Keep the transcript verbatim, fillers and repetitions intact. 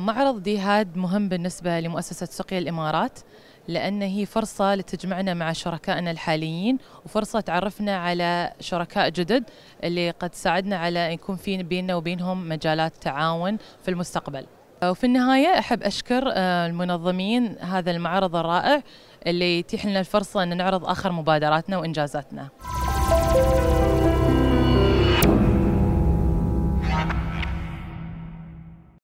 معرض ديهاد مهم بالنسبة لمؤسسة سقيا الإمارات، لأن هي فرصة لتجمعنا مع شركائنا الحاليين، وفرصة تعرفنا على شركاء جدد اللي قد ساعدنا على يكون في بيننا وبينهم مجالات تعاون في المستقبل. وفي النهاية أحب أشكر المنظمين هذا المعرض الرائع اللي يتيح لنا الفرصة أن نعرض آخر مبادراتنا وإنجازاتنا.